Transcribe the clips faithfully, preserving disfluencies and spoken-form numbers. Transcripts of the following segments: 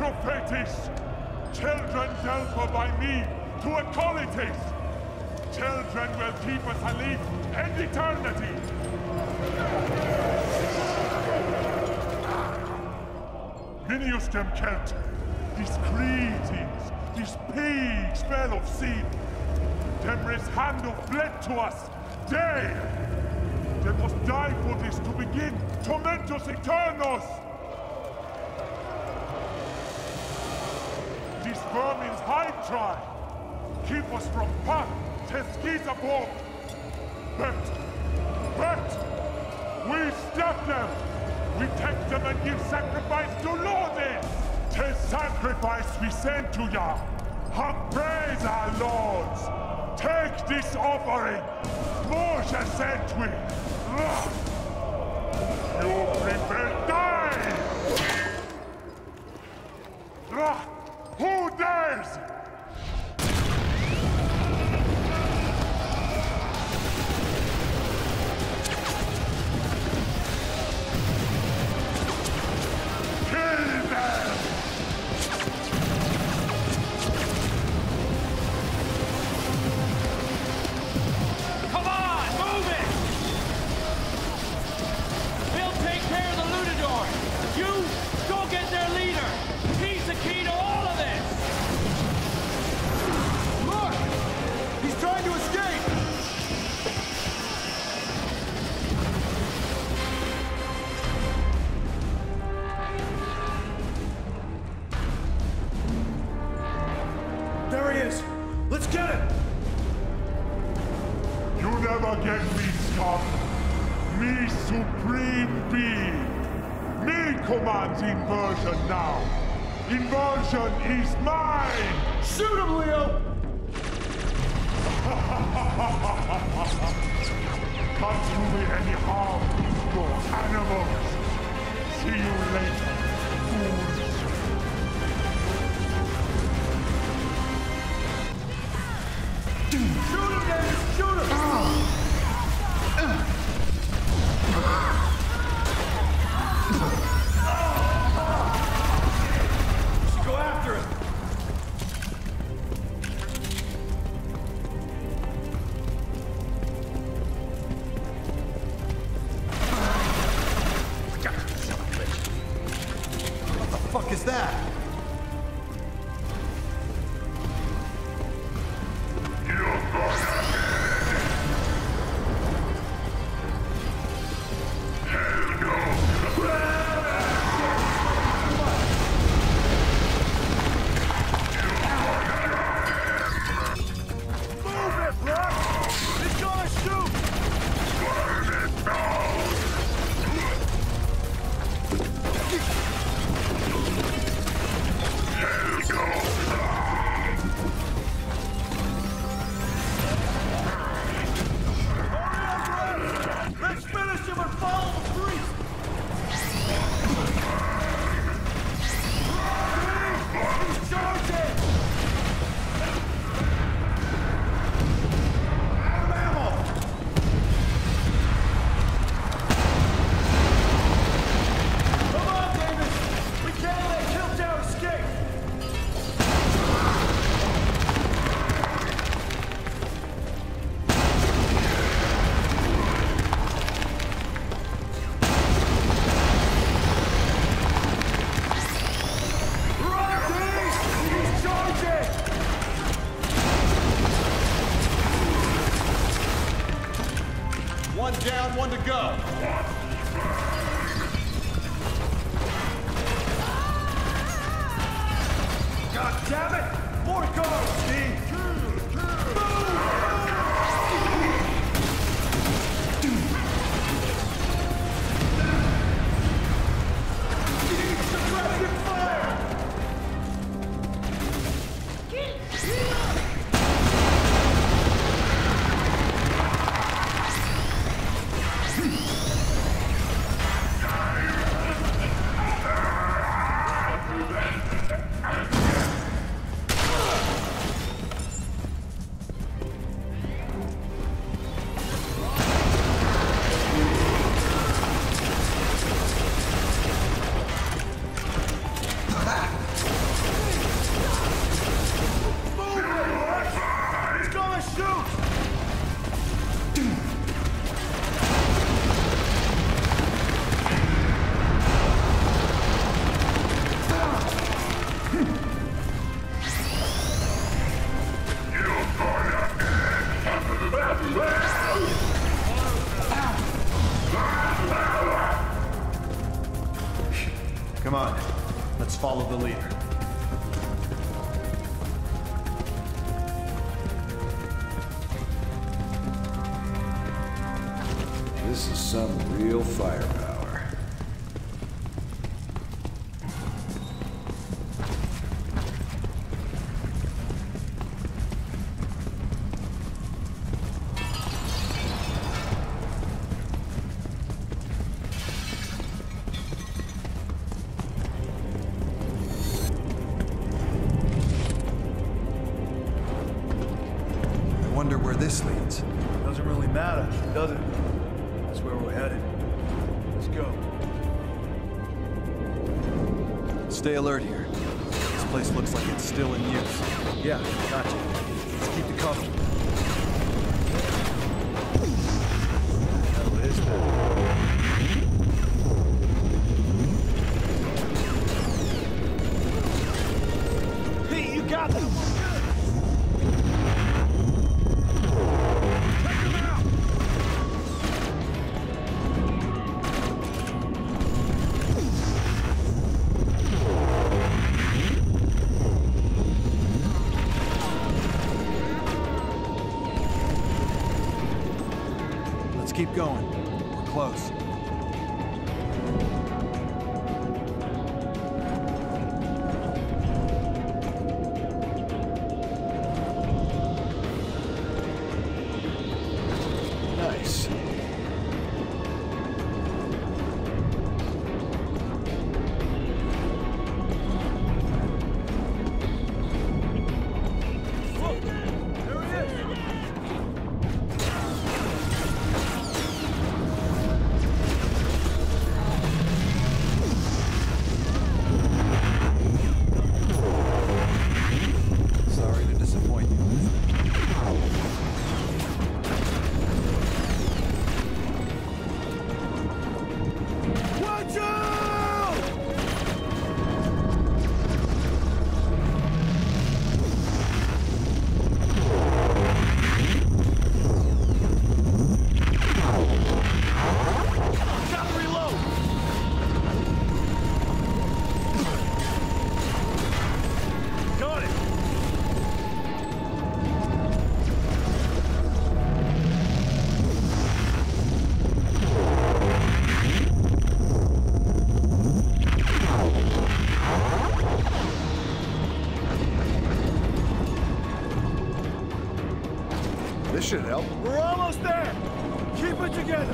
prophetis! Children dealt by me to equalities! Children will keep us alive in eternity! Minius dem Celt, these greetings, these pigs fell of sin. Temris hand of blood to us, day! They must die for this to begin, tormentus eternus! These vermin's hide try, keep us from path, Teskis above. But, but, we stop them! We take them and give sacrifice to Lordis! Tis sacrifice we send to ya! Have praise our lords! Take this offering! More shall sent we! You prepare die! Who dares? Inversion now! Inversion is mine! Shoot him, Leo! Can't do me any harm, you animals! See you later, fools! Shoot him, Davis! Shoot him! Uh. Go after him! What the fuck is that? One down, one to go. God damn it! More guards, Steve! Suppressive fire! follow the leader. This is some real firepower. I wonder where this leads. Doesn't really matter, does it? That's where we're headed. Let's go. Stay alert here. This place looks like it's still in use. Yeah, gotcha. Let's keep the cover. What the hell is that? Pete, you got them! Let's keep going. We're close. Nice. Sorry to disappoint you. Watch out! Gotta reload! Got it! This should help. We're almost there! Keep it together!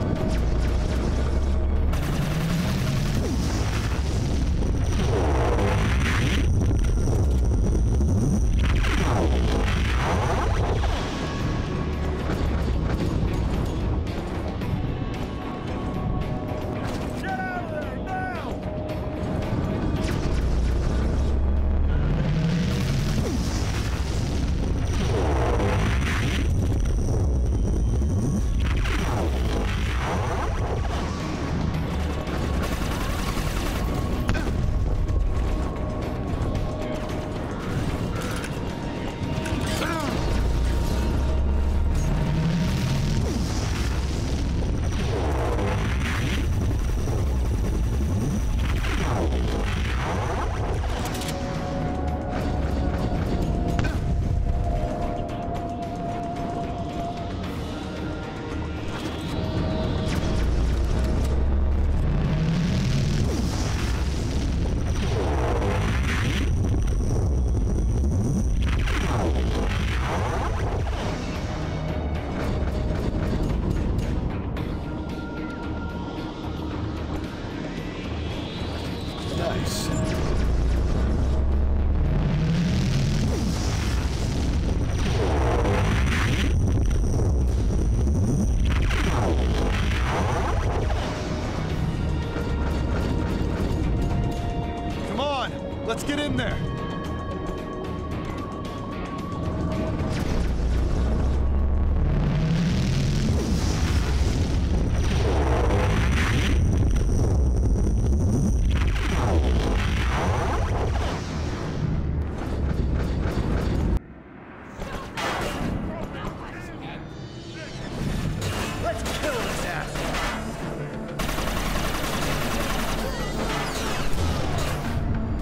Get out of there, now! Nice. Come on! Let's get in there! Let's kill this asshole! 'Cause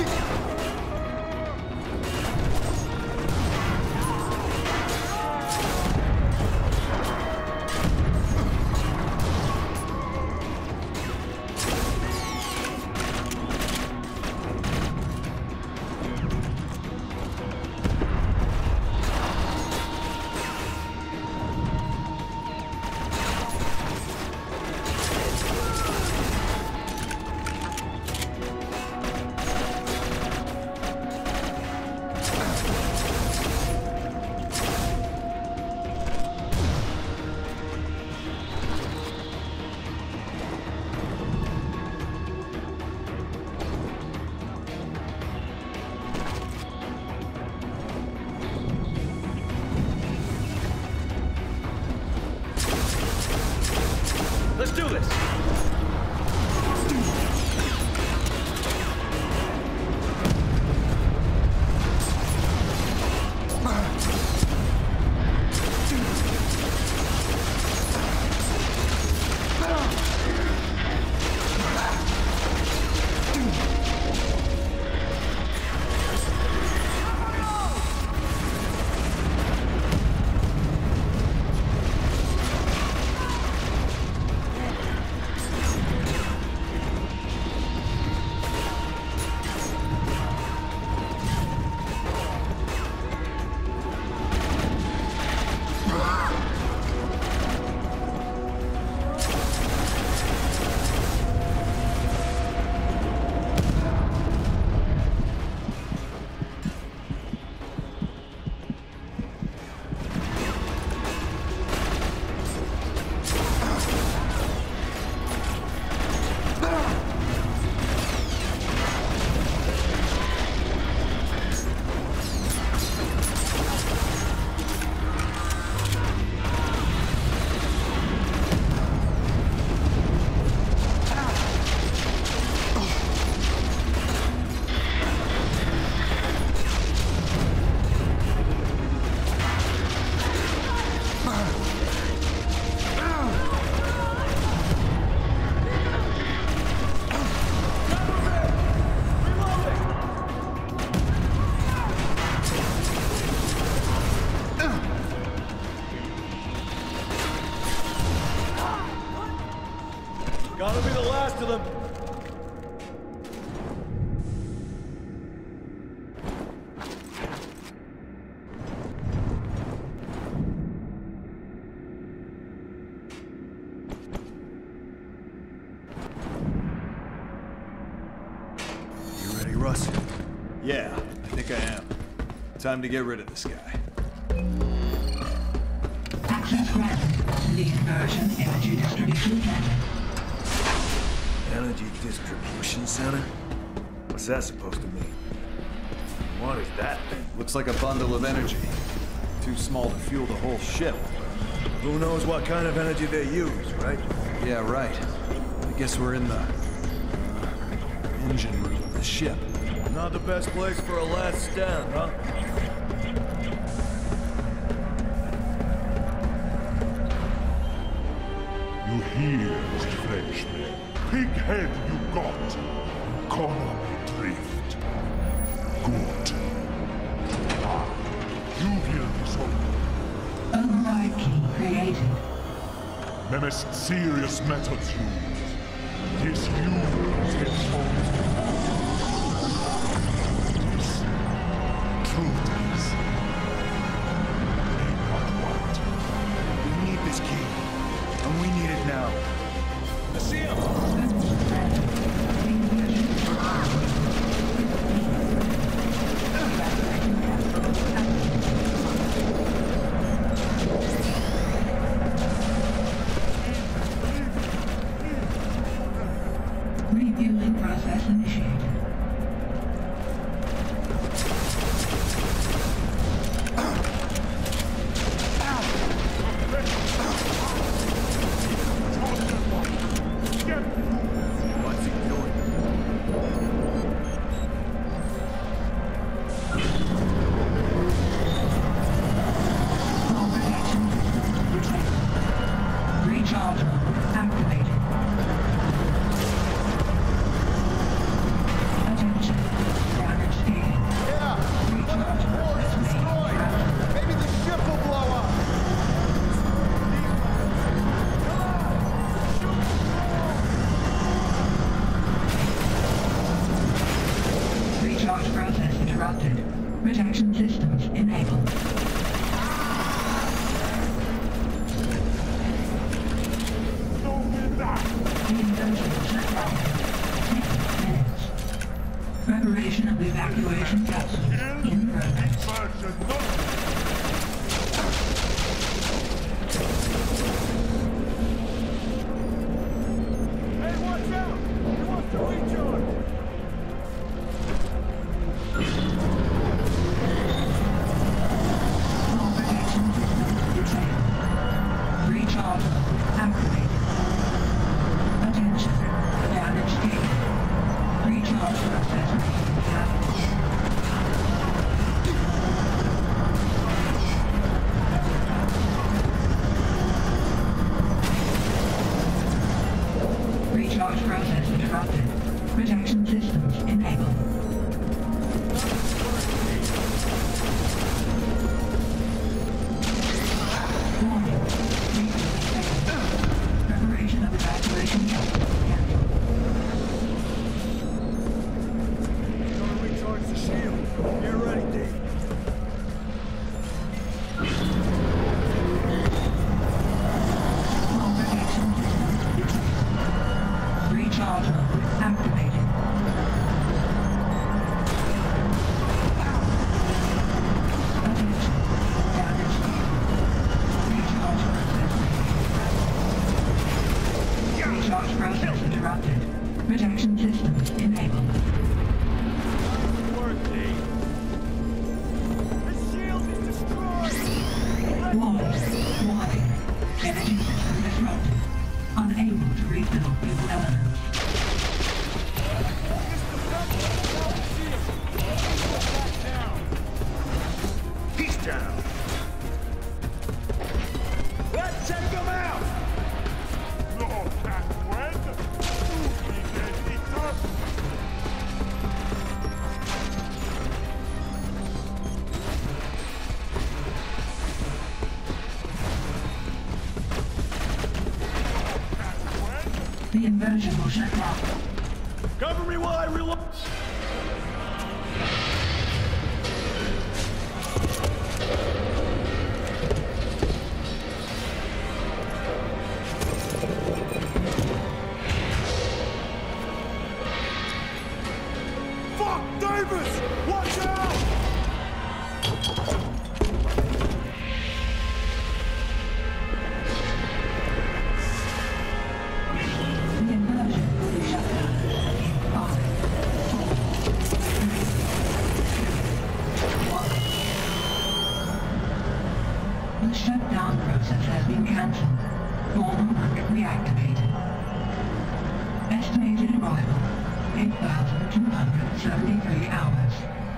Let's do this! Gotta be the last of them. You ready, Russ? Yeah, I think I am. Time to get rid of this guy. Access granted to the Inversion energy distribution center. Energy distribution center? What's that supposed to mean? What is that thing? Looks like a bundle of energy. Too small to fuel the whole ship. Who knows what kind of energy they use, right? Yeah, right. I guess we're in the uh, engine room of the ship. Not the best place for a last stand, huh? You hear, Frenchman. Big head you got. Corner drift. Good. Ah, you hear this one. Override key created. The most serious methods used. This use its own. This truth is. May not want. We need this key. And we need it now. I see him! Reviewing process process interrupted. Protection systems enabled. The inversion will shut down. Ten minutes. Preparation of evacuation capsules in progress. Hey, watch out! He wants to recharge! All protection systems disabled. Recharge activated. Attention. Damage taken. Recharge process happening. Recharge process interrupted. Protection systems enabled. Warning. Refueling failed. Preparation of evacuation capsules cancelled. Gotta recharge the shield. Get ready, Dave. All protection systems disabled. Recharge mode activated. Attention. Damage taken. Recharge process ready. Recharge process interrupted. Protection systems enabled. Work, Dave. The shield is destroyed! Warning. Warning. Energy system disrupted. Unable to refill fuel elements. He's down. Let's take him out! No, can't win! He dead, he tough! The inversion will shut down. Cover me while I reload. Fuck, Davis! Watch out! The inversion will be shut down in five, four, three, two, one. The shutdown process has been cancelled. Normal work reactivated. Estimated arrival, eight thousand two hundred seventy-three hours.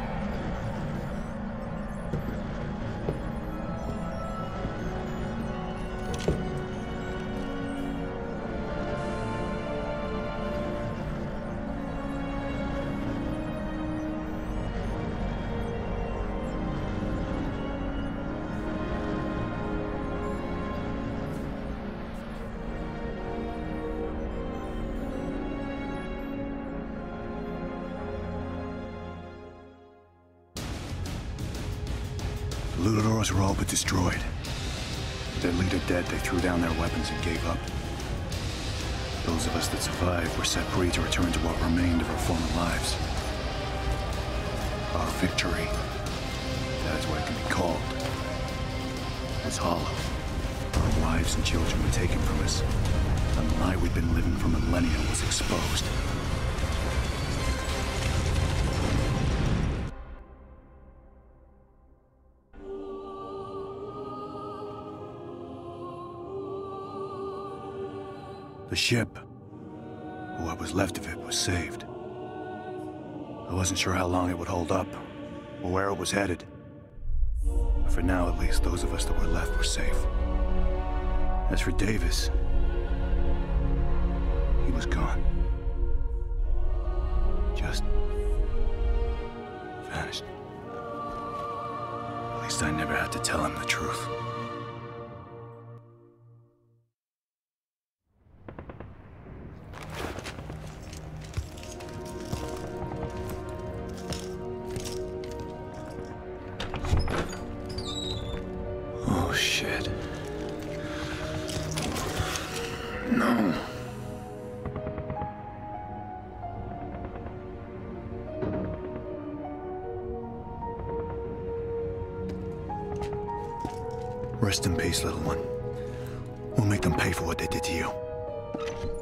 The Luchadors were all but destroyed. Their leader dead, they threw down their weapons and gave up. Those of us that survived were set free to return to what remained of our former lives. Our victory, that is what it can be called, was hollow. Our wives and children were taken from us, and the lie we'd been living for millennia was exposed. The ship, or what was left of it, was saved. I wasn't sure how long it would hold up, or where it was headed. But for now, at least, those of us that were left were safe. As for Davis, he was gone. Just vanished. At least I never had to tell him the truth. Shit. No. Rest in peace, little one. We'll make them pay for what they did to you.